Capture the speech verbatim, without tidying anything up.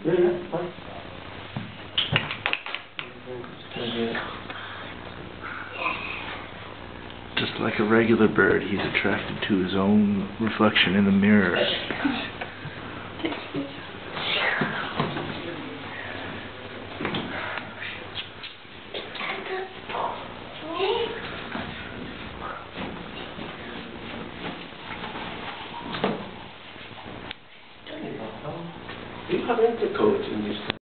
Yeah, yeah, fine. Just like a regular bird, he's attracted to his own reflection in the mirror. You have entered coach in this.